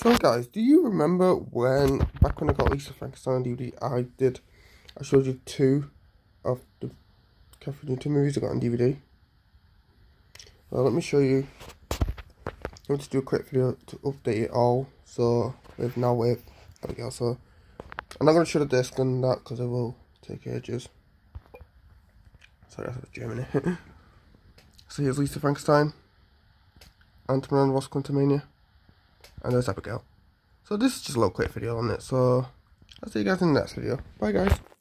So guys, do you remember back when I got Lisa Frankenstein on DVD, I showed you 2 of the Kathryn movies I got on DVD. Well, let me show you. I want to do a quick video to update it all. So there we go. So I'm not going to show the disc and that because it will take ages. Sorry, that's Germany. So here's Lisa Frankenstein, Ant-Man and the Wasp: Quantumania, and there's Abigail. So this is just a little quick video on it. So I'll see you guys in the next video. Bye guys.